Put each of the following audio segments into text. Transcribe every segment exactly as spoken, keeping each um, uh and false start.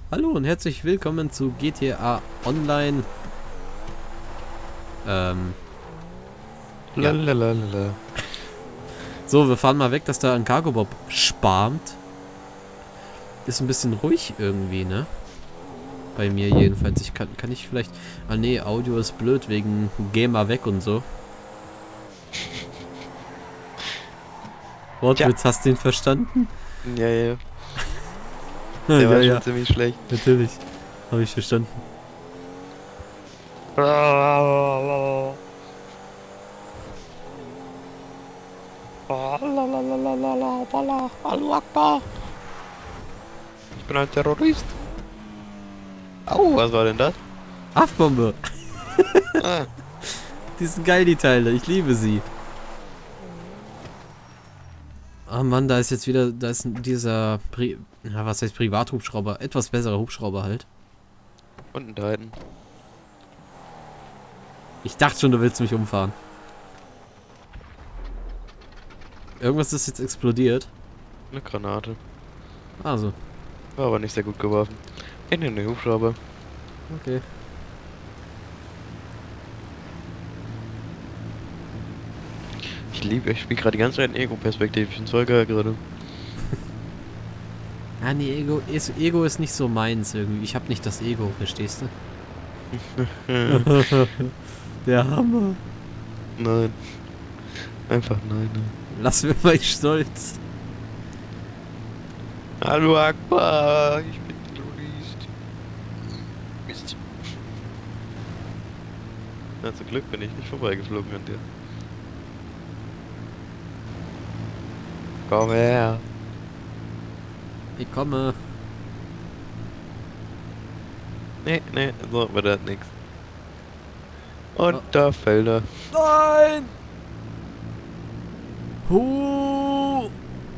Hallo und herzlich willkommen zu G T A Online. Ähm. Ja. Lalalala. So, wir fahren mal weg, dass da ein Cargobob sparmt. Ist ein bisschen ruhig irgendwie, ne? Bei mir jedenfalls. Ich kann, kann ich vielleicht... Ah nee, Audio ist blöd wegen Gamer weg und so. Wortwitz, hast du ihn verstanden? Ja, ja. Ja, Der war ja, schon ziemlich schlecht. natürlich. Habe ich verstanden. Ich bin ein Terrorist. Au, was war denn das? Haftbombe! Ah, Die sind geil, die Teile. Ich liebe sie. Oh Mann, da ist jetzt wieder, da ist dieser, Pri ja, was heißt Privathubschrauber? Etwas besserer Hubschrauber halt. unten da hinten. Ich dachte schon, du willst mich umfahren. Irgendwas ist jetzt explodiert. Eine Granate. Also, War aber nicht sehr gut geworfen. In den Hubschrauber. okay. Ich liebe, ich spiele gerade die ganze Zeit in Ego-Perspektive. Ich bin voll geil gerade. Ja, nee, Ego ist, Ego ist nicht so meins irgendwie. Ich habe nicht das Ego, verstehst du? Der Hammer. Nein. Einfach nein, nein. Lass mir mal stolz. Hallo Akbar, ich bin Terrorist. Mist. Na, zum Glück bin ich nicht vorbeigeflogen an dir. Komm her. Ich komme. Nee, nee, so wird das nix. Und Oh. da fällt er. Nein! Huh!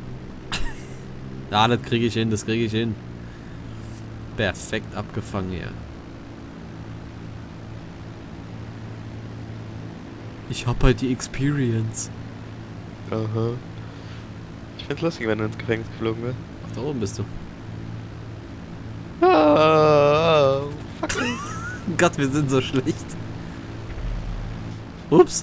Ja, das kriege ich hin, das kriege ich hin. Perfekt abgefangen, ja. Ich hab halt die Experience. Aha. Ich find's lustig, wenn du ins Gefängnis geflogen wirst. Ach, da oben bist du. Oh, fuck. Gott, wir sind so schlecht. Ups.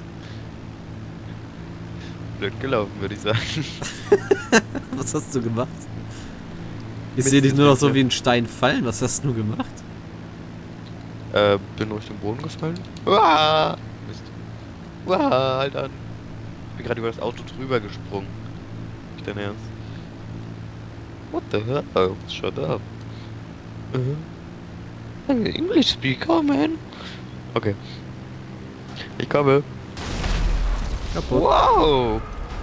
Blöd gelaufen, würde ich sagen. Was hast du gemacht? Ich Mist, sehe dich nur noch Mist, so ja. wie ein Stein fallen. Was hast du gemacht? Äh, bin durch den Boden gefallen. Uah, Mist. Uah, halt an. Ich bin gerade über das Auto drüber gesprungen. Nicht dein Ernst? What the hell? Shut up. Mhm. I'm an English speaker, man. Okay. Ich komme. Kaputt. Wow!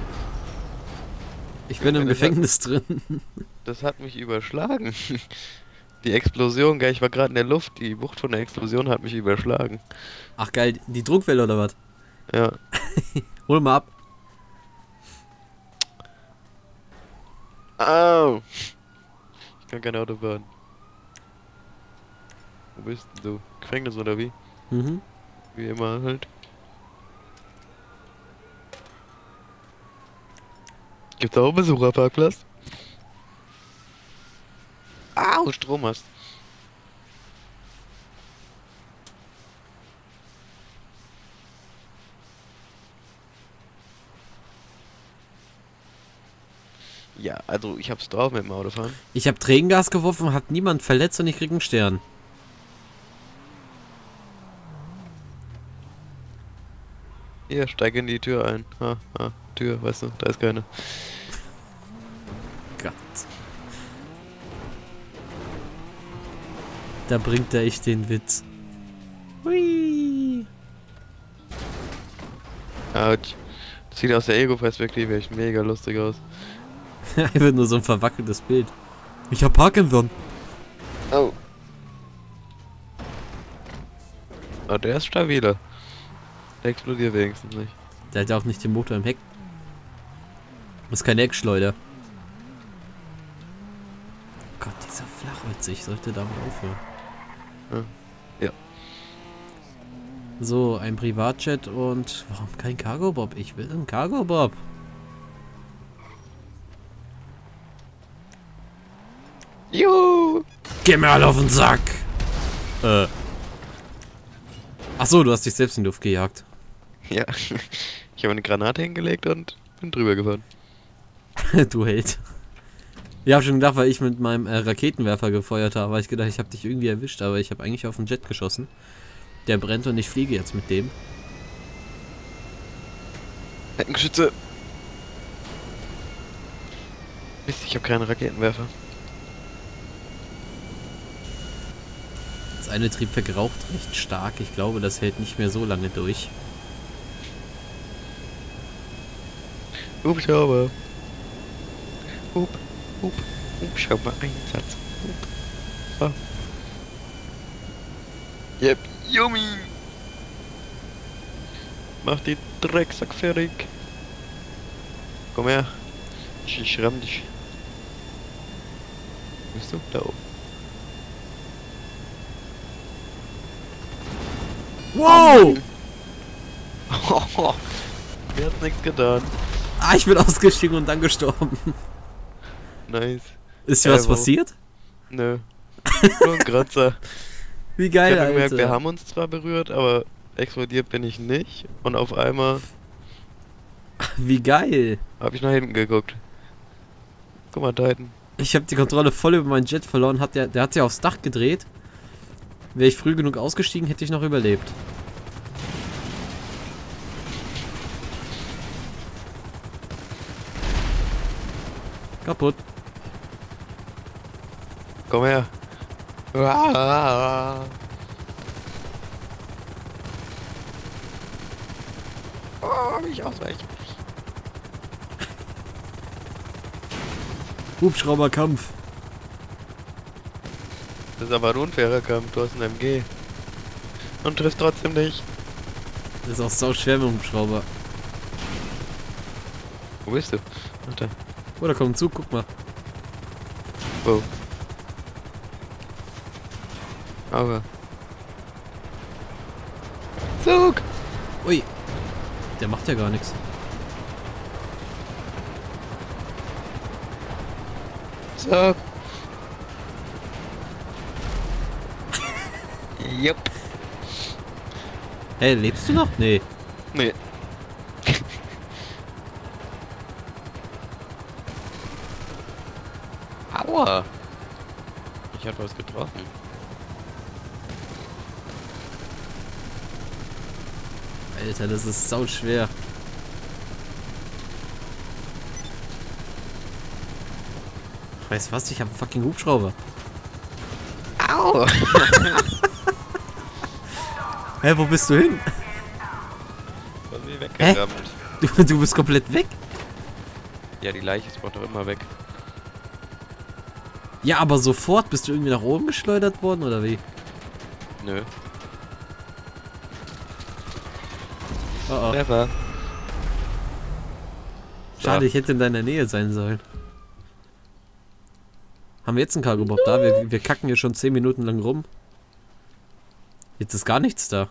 Ich bin im Das hat- Gefängnis drin. Das hat mich überschlagen. Die Explosion, gell, ich war gerade in der Luft. Die Wucht von der Explosion hat mich überschlagen. Ach geil, die Druckwelle oder was? Ja. Hol mal ab. Au! Ich kann kein Auto fahren. Wo bist denn du? Gefängnis oder wie? Mhm. Wie immer halt. Gibt's auch einen Besucherparkplatz? Au, Strom hast. Ja, also ich hab's drauf mit dem Autofahren. Ich habe Tränengas geworfen, hat niemand verletzt und ich krieg einen Stern. Hier, steig in die Tür ein. Ha, ha, Tür, weißt du, da ist keine. Gott. Da bringt er echt den Witz. Hui. Autsch. Das sieht aus der Ego-Perspektive echt mega lustig aus. Einfach nur so ein verwackeltes Bild. Ich hab Parkinson. Oh. Ah, der ist stabiler. Der explodiert wenigstens nicht. Der hat ja auch nicht den Motor im Heck. Das ist keine Heckschleuder. Gott, dieser Flachwitz, ich sollte damit aufhören. Ja. So, ein Privatjet und... Warum kein Cargobob? Ich will einen Cargobob. Juhu! Geh mir alle auf den Sack! Äh. Achso, du hast dich selbst in die Luft gejagt. Ja. Ich habe eine Granate hingelegt und bin drüber gefahren. Du Held. Ich habe schon gedacht, weil ich mit meinem äh, Raketenwerfer gefeuert habe, habe ich gedacht, ich habe dich irgendwie erwischt, aber ich habe eigentlich auf den Jet geschossen. Der brennt und ich fliege jetzt mit dem. Heckenschütze! Mist, ich habe keinen Raketenwerfer. Das eine Triebwerk raucht recht stark. Ich glaube, das hält nicht mehr so lange durch. Hubschrauber. Hub, Hub, Hubschrauber Einsatz. Hub. Ah. Yep, yummy. Mach die Drecksack fertig. Komm her. Ich schramm dich. Bist du da oben? Wow! Oh, mir hat's nichts getan. Ah, ich bin ausgestiegen und dann gestorben. Nice. Ist dir Äh, was wo? passiert? Nö. Nur ein Kratzer. Wie Ich geil, habe gemerkt, Alter. wir haben uns zwar berührt, aber explodiert bin ich nicht. Und auf einmal Wie geil. habe ich nach hinten geguckt. Guck mal, da hinten. Ich habe die Kontrolle voll über meinen Jet verloren. Hat der, der hat sich aufs Dach gedreht. Wäre ich früh genug ausgestiegen, hätte ich noch überlebt. Kaputt. Komm her. Ah. Oh, wie ich ausweiche. Hubschrauberkampf. Das ist aber ein unfairer Kampf. Du hast einen M G. Und triffst trotzdem nicht. Das ist auch sau schwer mit dem Hubschrauber. Wo bist du? Ach, da. Oh, da kommt ein Zug, guck mal. Wo? Aber. Zug! Ui. Der macht ja gar nichts. Zug! Jupp. Hey, lebst du noch? Nee. Nee. Aua! Ich hab was getroffen. Alter, das ist sau schwer. Weißt du was? Ich hab einen fucking Hubschrauber. Au! Hä, wo bist du hin? Von mir weggerammt. Du, du bist komplett weg? Ja, die Leiche spawnt doch immer weg. Ja, aber sofort bist du irgendwie nach oben geschleudert worden, oder wie? Nö. Oh, oh. Never. Schade, ich hätte in deiner Nähe sein sollen. Haben wir jetzt einen Cargo Bob da? Wir, wir kacken hier schon zehn Minuten lang rum. Jetzt ist gar nichts da.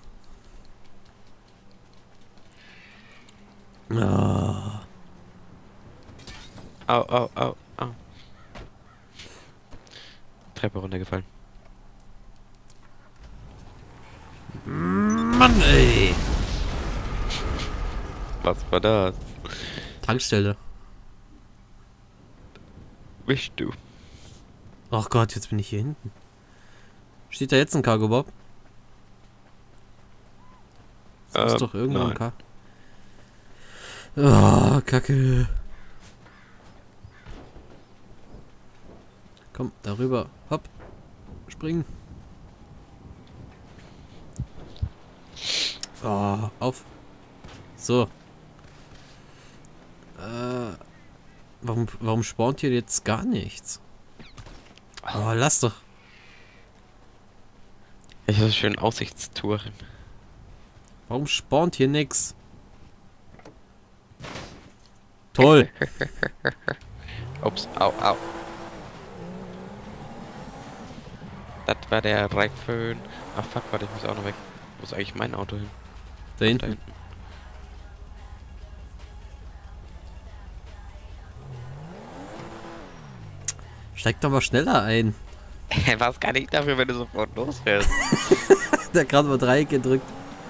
Oh. Au, au, au, au. Treppe runtergefallen. Mann, ey! Was war das? Tankstelle. Bist du? Ach Gott, jetzt bin ich hier hinten. Steht da jetzt ein Cargo Bob? Das Ähm, muss doch irgendwo ein nein. Car... Oh, Kacke. Komm, darüber. Hopp. Springen. Oh, auf. So. Äh, warum, warum spawnt hier jetzt gar nichts? Oh, lass doch. Ich habe schön Aussichtstouren. Warum spawnt hier nix? Toll. Ups, au, au. Das war der Reiföhn. Ach fuck, warte, ich muss auch noch weg. Wo ist eigentlich mein Auto hin? Da Da hinten. hinten. Steig doch mal schneller ein. Was kann ich dafür, wenn du sofort losfährst? Der hat gerade mal Dreieck gedrückt.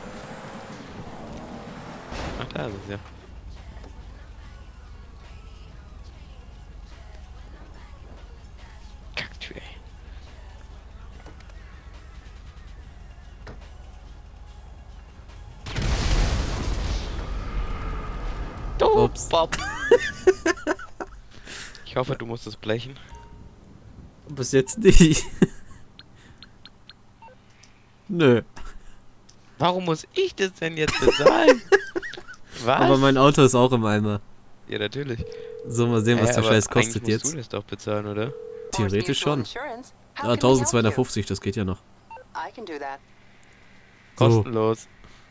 Ach, da ist es ja. Kacktür, ey. Du, Ups. Bob. Ich hoffe, du musst es blechen. Bis jetzt nicht. Nö. Warum muss ich das denn jetzt bezahlen? Was? Aber mein Auto ist auch im Eimer. Ja, natürlich. So, mal sehen, was Hä, der aber Scheiß kostet eigentlich musst jetzt. du das doch bezahlen, oder? Theoretisch schon. Ah, eintausendzweihundertfünfzig, das geht ja noch. Kostenlos.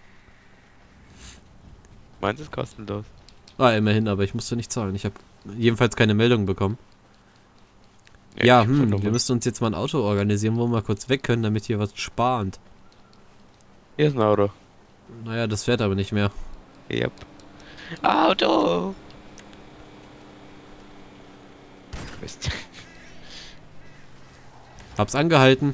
Meins ist kostenlos. Ah, immerhin, aber ich musste nicht zahlen. Ich habe jedenfalls keine Meldung bekommen. Ja, ich hab schon hm, noch wir mal- müssen uns jetzt mal ein Auto organisieren, wo wir mal kurz weg können, damit hier was spart. Hier ist ein Auto. Naja, das fährt aber nicht mehr. Yep. Auto! Mist. Hab's angehalten.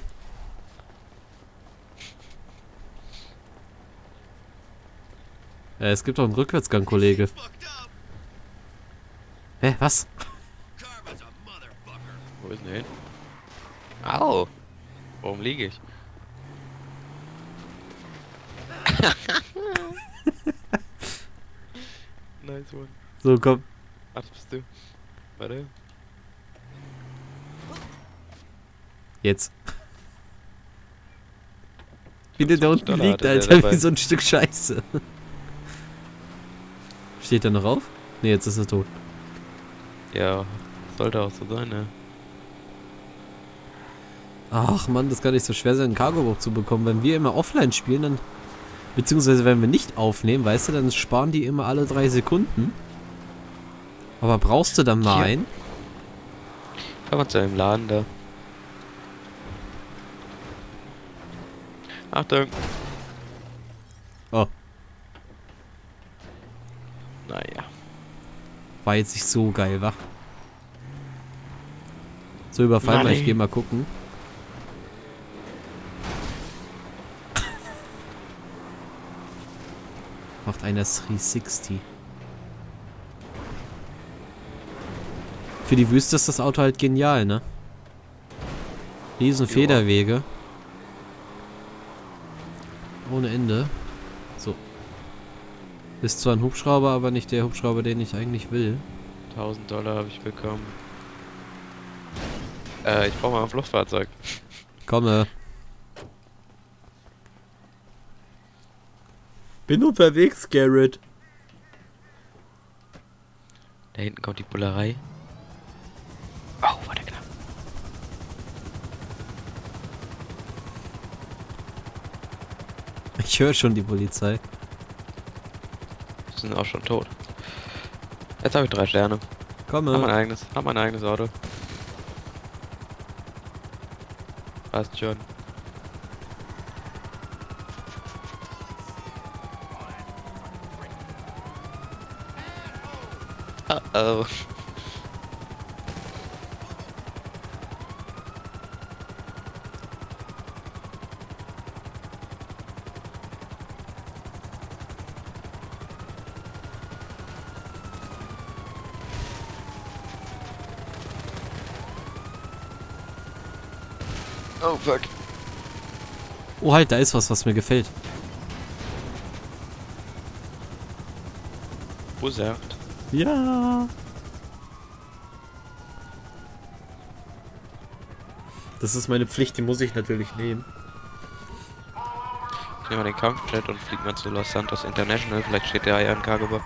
Äh, es gibt doch einen Rückwärtsgang, Kollege. Hä, was? Wo ist denn der hin? Au! Warum liege ich? Nice one. So, komm. Ach, das bist du. Warte. Jetzt. Wie der da unten Dollar liegt, hatte der Alter, dabei. wie so ein Stück Scheiße. Steht er noch auf? Ne, jetzt ist er tot. Ja, sollte auch so sein, ne? Ach Mann, das kann nicht so schwer sein, einen Cargo-Bob zu bekommen. Wenn wir immer offline spielen, dann... Beziehungsweise wenn wir nicht aufnehmen, weißt du, dann sparen die immer alle drei Sekunden. Aber brauchst du dann mal Hier. einen? Fahr mal zu einem Laden da. Achtung! Oh. Naja. War jetzt nicht so geil, wa? So, überfall mal, ich Nein. geh mal gucken. Macht einer dreihundertsechzig. Für die Wüste ist das Auto halt genial, ne? Riesen Joa. Federwege. Ohne Ende. So. Ist zwar ein Hubschrauber, aber nicht der Hubschrauber, den ich eigentlich will. tausend Dollar habe ich bekommen. Äh, ich brauche mal ein Fluchtfahrzeug. Komme. Bin unterwegs, Garrett. Da hinten kommt die Bullerei. Oh, war der knapp. Ich höre schon die Polizei. Die sind auch schon tot. Jetzt habe ich drei Sterne. Hab mein Komme. eigenes, hab mein eigenes Auto. Passt schon. Oh oh. Oh fuck. Oh halt, da ist was, was mir gefällt. Bussard. Ja. Das ist meine Pflicht, die muss ich natürlich nehmen. Ich nehme mal den Kampfjet und flieg mal zu Los Santos International. Vielleicht steht der ja im Cargo.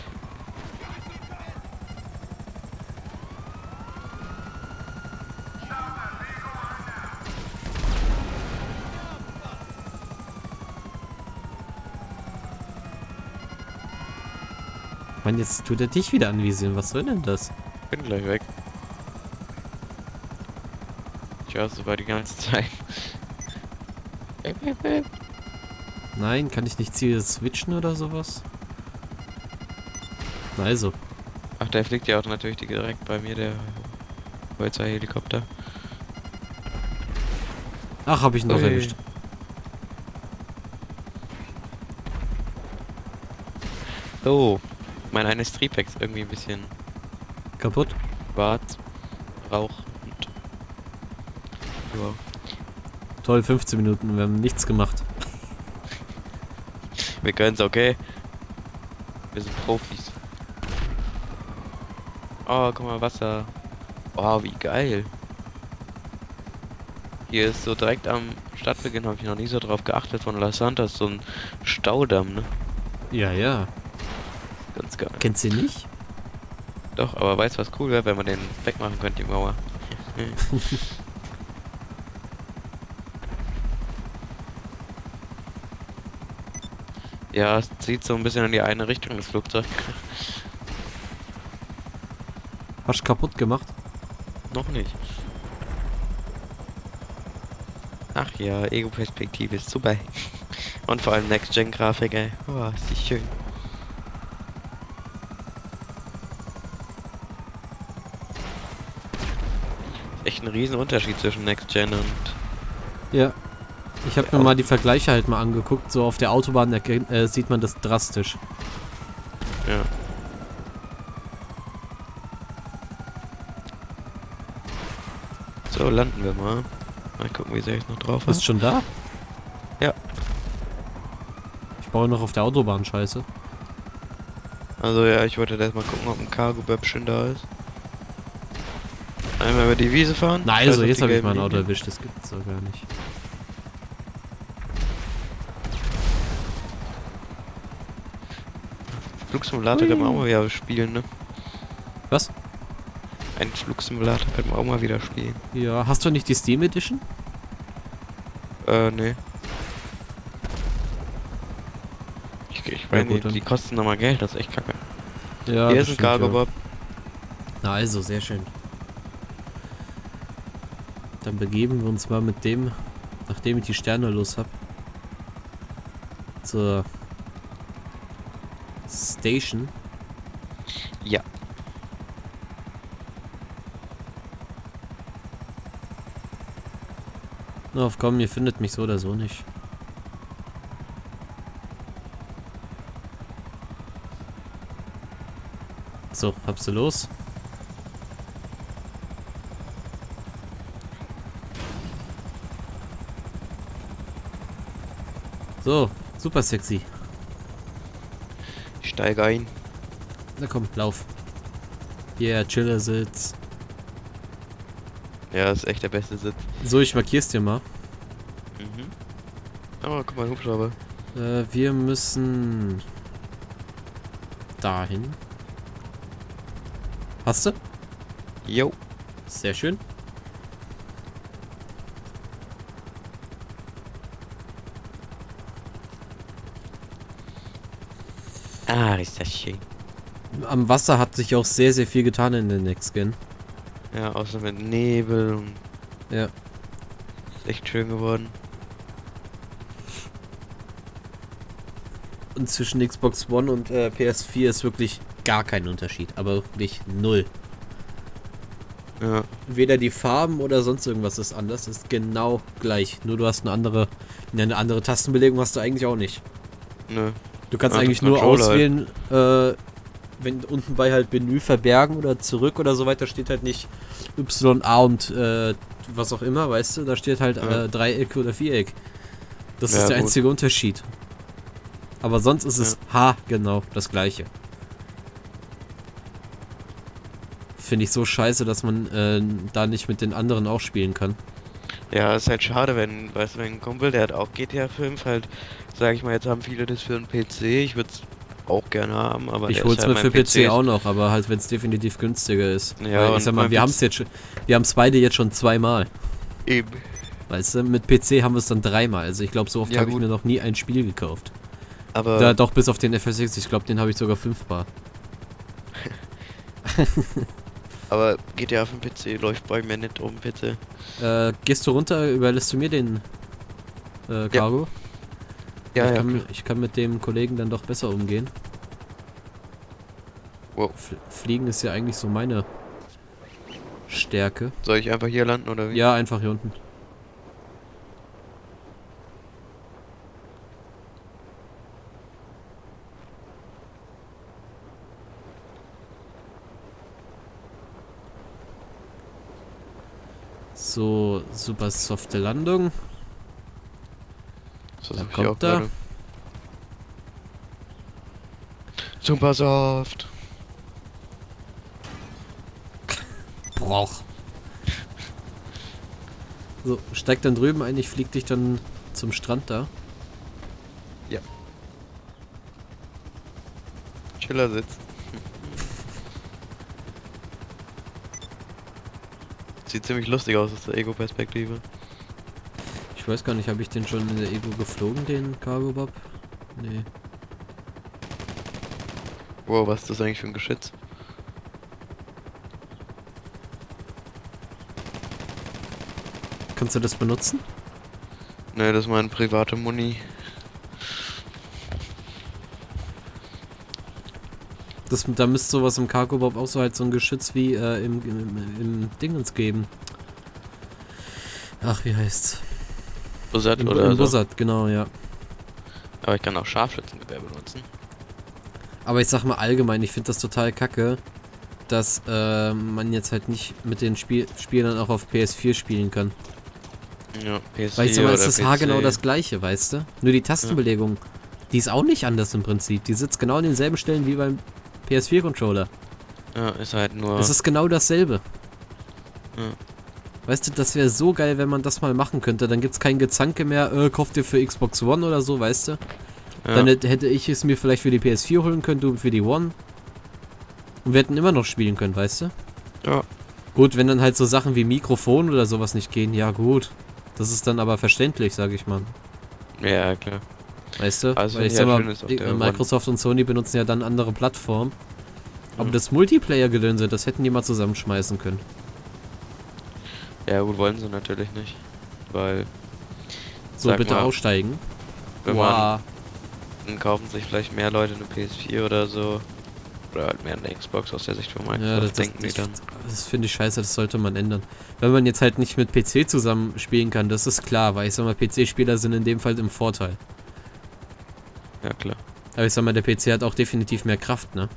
Mann, jetzt tut er dich wieder anvisieren. Was soll denn das? Bin gleich weg. Ich höre es sogar die ganze Zeit. Nein, kann ich nicht Ziel switchen oder sowas? Na also. Ach, der fliegt ja auch natürlich direkt bei mir, der Polizeihelikopter. Ach, habe ich ihn doch Ui. erwischt. So, mein eines Triplex irgendwie ein bisschen Kaputt? schwarz, rauchend. Ja. Toll, fünfzehn Minuten, wir haben nichts gemacht. Wir können's, okay? Wir sind Profis. Oh, guck mal, Wasser. Oh, wie geil. Hier ist so direkt am Stadtbeginn, habe ich noch nie so drauf geachtet, von Las Santas, so ein Staudamm, ne? Ja, ja. Ganz geil. Kennst du ihn nicht? Doch, aber weißt du, was cool wäre, wenn man den wegmachen könnte, die Mauer? Ja, es zieht so ein bisschen in die eine Richtung, das Flugzeug. Hast du kaputt gemacht? Noch nicht. Ach ja, Ego-Perspektive ist super. Und vor allem Next-Gen-Grafik, ey. Oh, ist die schön. Echt ein riesen Unterschied zwischen Next-Gen und... Ja. Ich habe mir mal die Vergleiche halt mal angeguckt. So auf der Autobahn erkennt, äh, sieht man das drastisch. Ja. So, landen wir mal. Mal gucken, wie sehr ich noch drauf Bist habe. du schon da? Ja. Ich baue noch auf der Autobahn Scheiße. Also ja, ich wollte erst mal gucken, ob ein Cargo-Böpfchen da ist. Einmal über die Wiese fahren. Na Scheiß also, auf jetzt die habe ich gelben mein Auto Linien. erwischt. Das gibt's doch gar nicht. Flugsimulator kann man auch mal wieder spielen, ne? Was? Ein Flugsimulator kann man auch mal wieder spielen. Ja, hast du nicht die Steam Edition? Äh, ne. Ich, ich Ja, weiß gut, nicht, dann. die kosten nochmal Geld, das ist echt kacke. Ja, Hier das ist ein stimmt, ja. Cargo-Bob. Na also, sehr schön. Dann begeben wir uns mal mit dem, nachdem ich die Sterne los habe, zur Station. Ja. Na, auf komm, ihr findet mich so oder so nicht. So, habst du los? So, super sexy. Ich steige ein. Na komm, lauf. Yeah, Chillersitz. Ja, ist echt der beste Sitz. So, ich markier's dir mal. Mhm. Oh, guck mal, Hubschrauber. Äh, wir müssen dahin. Hast du? Jo. Sehr schön. Ah, ist das schön. Am Wasser hat sich auch sehr, sehr viel getan in der Next Gen. Ja, außer mit Nebel und... Ja. Ist echt schön geworden. Und zwischen Xbox One und äh, P S vier ist wirklich gar kein Unterschied. Aber wirklich null. Ja. Weder die Farben oder sonst irgendwas ist anders. Ist genau gleich. Nur du hast eine andere, eine andere Tastenbelegung hast du eigentlich auch nicht. Nö. Du kannst Ja, eigentlich das nur Controller auswählen, äh, wenn unten bei halt Menü verbergen oder zurück oder so weiter steht halt nicht Y, A und äh, was auch immer, weißt du? Da steht halt Ja. äh, Dreieck oder Viereck. Das Ja, ist der gut. einzige Unterschied. Aber sonst ist es ha genau das gleiche. Finde ich so scheiße, dass man äh, da nicht mit den anderen auch spielen kann. Ja, ist halt schade, wenn, weißt du, wenn ein Kumpel, der hat auch G T A fünf, halt, sag ich mal, jetzt haben viele das für einen P C, ich würde es auch gerne haben, aber Ich der hol's ist mir halt für mein P C ist- auch noch, aber halt wenn es definitiv günstiger ist. Ja, Weil ich und sag mal, mein wir P C haben es jetzt schon, wir haben es beide jetzt schon zweimal. Eben. Weißt du, mit P C haben wir es dann dreimal. Also ich glaube, so oft Ja, habe ich gut. mir noch nie ein Spiel gekauft. Aber Da, doch, bis auf den F S X. Ich glaube, den habe ich sogar fünfmal. Aber G T A fünf P C läuft bei mir nicht um P C. Äh, gehst du runter, überlässt du mir den äh, Cargo? Ja, ich, ja. kann, ich kann mit dem Kollegen dann doch besser umgehen. Wow. F Fliegen ist ja eigentlich so meine Stärke. Soll ich einfach hier landen oder wie? Ja, einfach hier unten. So, super softe Landung. Das Da versuche ich kommt auch er. gerade. Super soft. Broch. So, steig dann drüben ein, ich flieg dich dann zum Strand da. Ja. Chillersitz. Sieht ziemlich lustig aus aus der Ego-Perspektive. Ich weiß gar nicht, habe ich den schon in der Ego geflogen, den Cargo Bob? Nee. Wow, was ist das eigentlich für ein Geschütz? Kannst du das benutzen? Ne, das ist meine private Muni. Das, da müsste sowas im Cargo Bob auch so halt so ein Geschütz wie äh, im, im, im Dingens geben. Ach, wie heißt's? Buzzard Im, oder im so. Buzzard, genau, ja. Aber ich kann auch Scharfschützengewehr benutzen. Aber ich sag mal allgemein, ich finde das total kacke, dass äh, man jetzt halt nicht mit den Spiel Spielern auch auf P S vier spielen kann. Ja, P S vier Weil ich sag mal, oder es ist P C. haargenau das gleiche, weißt du? Nur die Tastenbelegung, die ist auch nicht anders im Prinzip. Die sitzt genau an denselben Stellen wie beim P S vier Controller. Ja, ist halt nur... Es ist genau dasselbe. Ja. Weißt du, das wäre so geil, wenn man das mal machen könnte. Dann gibt's kein Gezanke mehr, äh, kauf dir für Xbox One oder so, weißt du? Ja. Dann hätte hätte ich es mir vielleicht für die P S vier holen können, du für die One. Und wir hätten immer noch spielen können, weißt du? Ja. Gut, wenn dann halt so Sachen wie Mikrofon oder sowas nicht gehen, ja gut. Das ist dann aber verständlich, sag ich mal. Ja, klar. Weißt du? Also Weil ich ja, sag mal, schön ist auf der äh, Microsoft und Sony benutzen ja dann andere Plattformen. Aber Mhm. das Multiplayer-Gedönse, das hätten die mal zusammenschmeißen können. Ja gut, wollen sie natürlich nicht. Weil, So, Sag bitte mal, aussteigen. wenn Wow. dann kaufen sich vielleicht mehr Leute eine P S vier oder so. Oder halt mehr eine Xbox aus der Sicht von Microsoft, Ja, das, das, denken die das, dann. das finde ich scheiße, das sollte man ändern. Wenn man jetzt halt nicht mit P C zusammen spielen kann, das ist klar, weil ich sag mal, P C-Spieler sind in dem Fall im Vorteil. Ja, klar. Aber ich sag mal, der P C hat auch definitiv mehr Kraft, ne?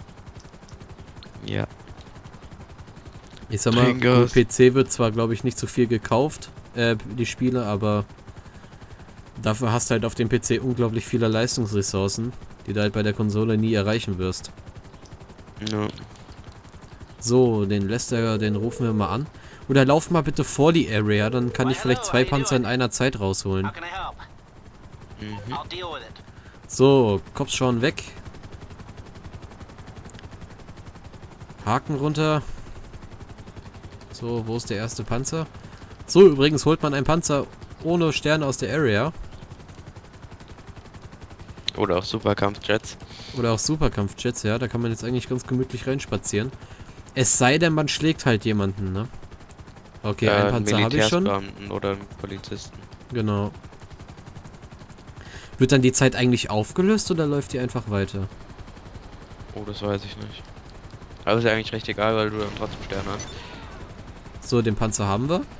Ja. Ich sag mal, Trinkers. gut, P C wird zwar, glaube ich, nicht so viel gekauft, äh, die Spiele, aber dafür hast du halt auf dem P C unglaublich viele Leistungsressourcen, die du halt bei der Konsole nie erreichen wirst. Ja. So, den Lester, den rufen wir mal an. Oder lauf mal bitte vor die Area, dann kann ich vielleicht zwei Panzer in einer Zeit rausholen. How can I help? Mhm. I'll deal with it. So, Kopf schauen weg. Haken runter. So, wo ist der erste Panzer? So, übrigens holt man einen Panzer ohne Sterne aus der Area. Oder auch Superkampfjets. Oder auch Superkampfjets, ja. Da kann man jetzt eigentlich ganz gemütlich reinspazieren. Es sei denn, man schlägt halt jemanden, ne? Okay, äh, einen Panzer habe ich schon. Militärsbeamten oder einen Polizisten. Genau. Wird dann die Zeit eigentlich aufgelöst oder läuft die einfach weiter? Oh, das weiß ich nicht. Aber ist ja eigentlich recht egal, weil du dann trotzdem Sterne hast. So, den Panzer haben wir.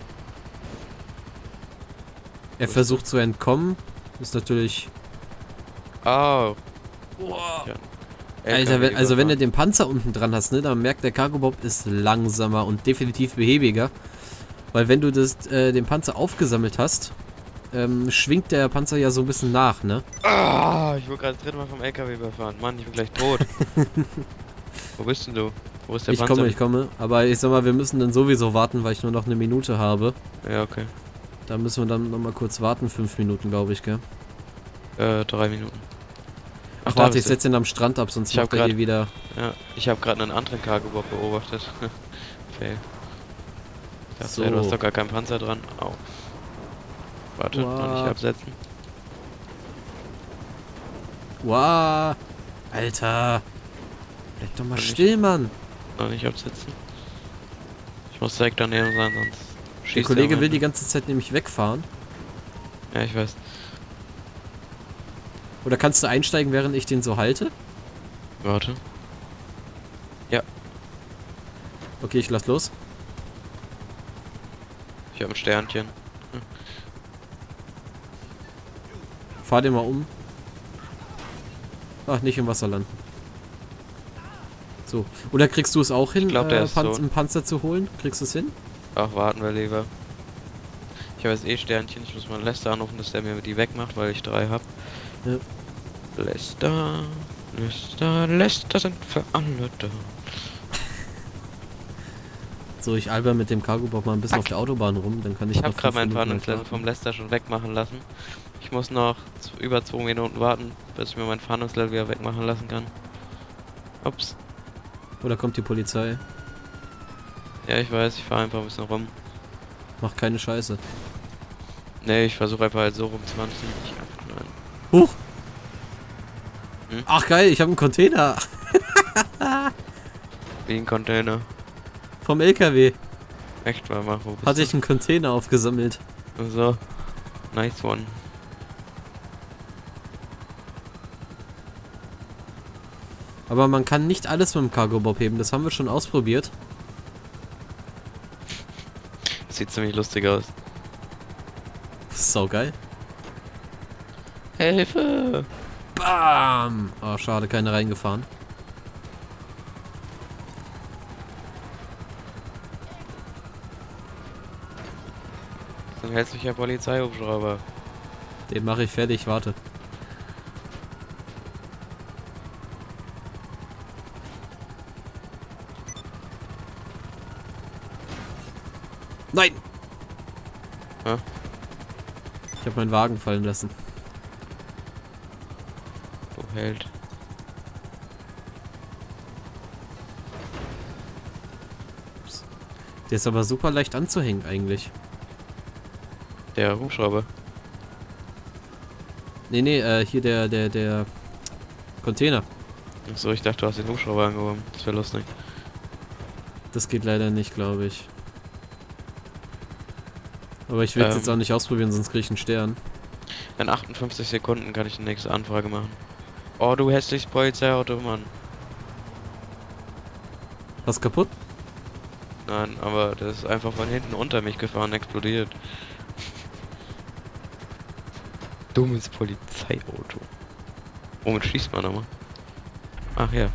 Er Gut. versucht zu entkommen. Ist natürlich... Oh. Boah. Ja. Alter, wenn, also wenn du überfahren. den Panzer unten dran hast, ne, dann merkt der Cargo Bob ist langsamer und definitiv behäbiger. Weil wenn du das, äh, den Panzer aufgesammelt hast, ähm, schwingt der Panzer ja so ein bisschen nach, ne? Ah, ich wurde gerade das dritte Mal vom L K W überfahren. Mann, ich bin gleich tot. Wo bist denn du? Wo ist der Ich Panzer? komme, ich komme. Aber ich sag mal, wir müssen dann sowieso warten, weil ich nur noch eine Minute habe. Ja, okay. Da müssen wir dann nochmal kurz warten. Fünf Minuten, glaube ich, gell? Äh, drei Minuten. Ach, da warte, bist ich setze ihn am Strand ab, sonst Ich hab macht er grad- hier wieder... du. Ja, ich habe gerade einen anderen Cargo-Bob beobachtet. Fail. Ich dachte, So. ey, du hast doch gar keinen Panzer dran. Au. Warte, noch Wow. nicht absetzen. Wow! Alter! Bleib doch mal Kann ich- still, Mann! Noch nicht absetzen. Ich muss direkt daneben sein, sonst Der schießt Kollege er will am die Ende. ganze Zeit nämlich wegfahren. Ja, ich weiß. Oder kannst du einsteigen, während ich den so halte? Warte. Okay, ich lass los. Ich habe ein Sternchen. Fahr den mal um. Ach, nicht im Wasser landen. So. Oder kriegst du es auch hin, Ich glaub, der äh, ist Panz so. einen Panzer zu holen? Kriegst du es hin? Ach, warten wir lieber. Ich habe jetzt eh Sternchen, ich muss mal Lester anrufen, dass der mir die wegmacht, weil ich drei habe. Ja. Lester, Lester, Lester sind für alle da. So, ich alber mit dem Cargo-Bob mal ein bisschen Fuck. auf der Autobahn rum, dann kann ich Ich habe noch gerade fünf meinen Minuten lang Fahndungslevel warten. vom Lester schon wegmachen lassen. Ich muss noch z- über zwei Minuten warten, bis ich mir mein Fahndungslevel wieder wegmachen lassen kann. Ups. Oder kommt die Polizei? Ja, ich weiß, ich fahre einfach ein bisschen rum. Mach keine Scheiße. Nee, ich versuche einfach halt so rumzufahren. dass ich nicht einfach nur ein- Huch! Hm? Ach geil, ich habe einen Container Wie ein Container. vom L K W. Echt mal, mach, wo bist Hatte du? ich einen Container aufgesammelt. So. Nice one. Aber man kann nicht alles mit dem Cargo-Bob heben, das haben wir schon ausprobiert. Sieht ziemlich lustig aus. Sau geil. Hilfe! Bam! Oh, schade, keine reingefahren. Das ist ein hässlicher Polizeihubschrauber. Den mache ich fertig, warte. Nein! Hä? Ich habe meinen Wagen fallen lassen. Du Held. Der ist aber super leicht anzuhängen eigentlich. Der Hubschrauber. Nee, nee, äh, hier der, der, der Container. Achso, ich dachte, du hast den Hubschrauber angehoben. Das wäre lustig. Das geht leider nicht, glaube ich. Aber ich will es Ähm. jetzt auch nicht ausprobieren, sonst kriege ich einen Stern. In achtundfünfzig Sekunden kann ich die nächste Anfrage machen. Oh, du hässliches Polizeiauto, Mann. Was kaputt? Nein, aber das ist einfach von hinten unter mich gefahren, explodiert. Dummes Polizeiauto. Womit schießt man nochmal? Ach ja.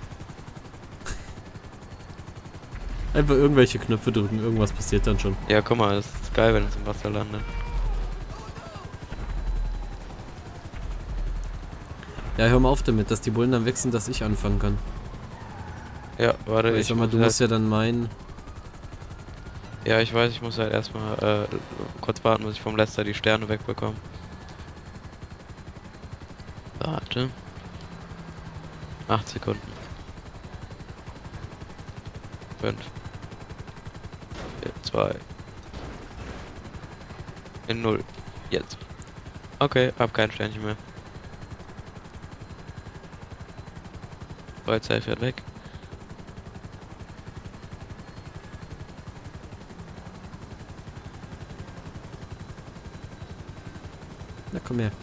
Einfach irgendwelche Knöpfe drücken, irgendwas passiert dann schon. Ja, guck mal, das ist geil, wenn es im Wasser landet. Ja, hör mal auf damit, dass die Bullen dann wechseln, dass ich anfangen kann. Ja, warte, Weil ich ich sag mal, muss du halt, musst ja dann meinen... Ja, ich weiß, ich muss halt erstmal äh, kurz warten, bis ich vom Lester die Sterne wegbekomme. Warte. Acht Sekunden. Fünf. Vier, zwei. In null. Jetzt. Okay, hab kein Sternchen mehr. Polizei fährt weg. Na komm her.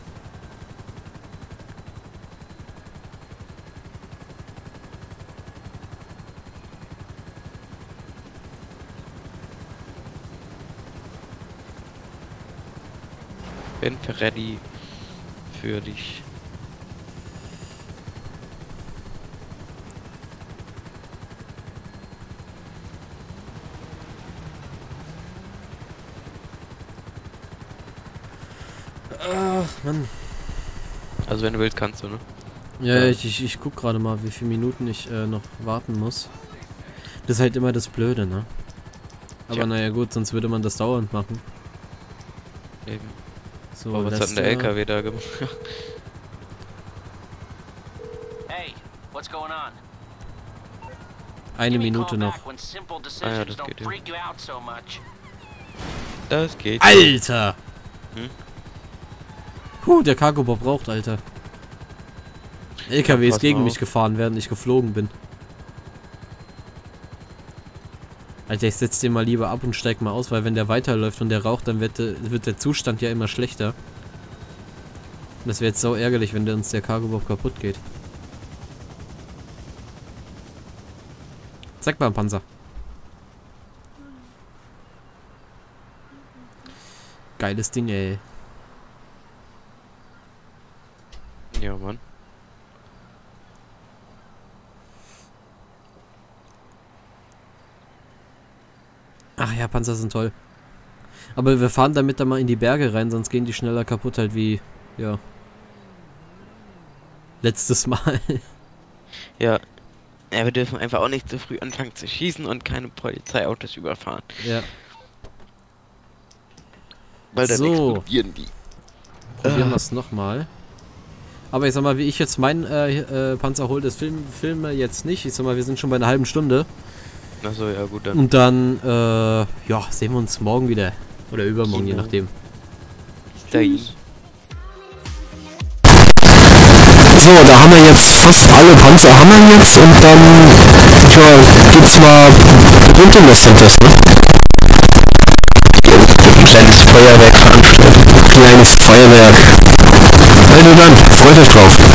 Bin ready für dich. Ach, Mann. Also wenn du willst, kannst du, ne? Ja, Ja. ich, ich, ich guck gerade mal, wie viele Minuten ich äh, noch warten muss. Das ist halt immer das Blöde, ne? Aber Tja. naja gut, sonst würde man das dauernd machen. Eben. So, Oh, was hat denn der Lester. L K W da gemacht? Hey, what's going on? Eine Give me a Minute call noch. back when simple Ah ja, decisions das don't geht ja. freak you out so much. Das geht. Alter! Hm? Puh, der Cargo-Bob braucht, Alter. L K W Ja, ist pass gegen mal mich auf. gefahren, während ich geflogen bin. Alter, ich setz den mal lieber ab und steig mal aus, weil wenn der weiterläuft und der raucht, dann wird, der- wird der Zustand ja immer schlechter. Und das wäre jetzt sau ärgerlich, wenn der uns der Cargo-Bob kaputt geht. Zeig mal, Panzer. Geiles Ding, ey. Ja, Mann. Ach ja, Panzer sind toll. Aber wir fahren damit dann mal in die Berge rein, sonst gehen die schneller kaputt halt wie, ja, letztes Mal. Ja. Ja, wir dürfen einfach auch nicht zu früh anfangen zu schießen und keine Polizeiautos überfahren. Ja. Weil dann So. explodieren die. Probieren wir es nochmal. Aber ich sag mal, wie ich jetzt meinen äh, äh, Panzer hole, das Film, filme jetzt nicht. Ich sag mal, wir sind schon bei einer halben Stunde. Achso, ja gut, dann. Und dann, äh, ja, sehen wir uns morgen wieder. Oder übermorgen, je Genau. nachdem. Dahin. So, da haben wir jetzt fast alle Panzer haben wir jetzt und dann ja, gibt's mal Wintermesser-Test, ne? Ein kleines Feuerwerk veranstaltet. Kleines Feuerwerk. Also dann, freut euch drauf.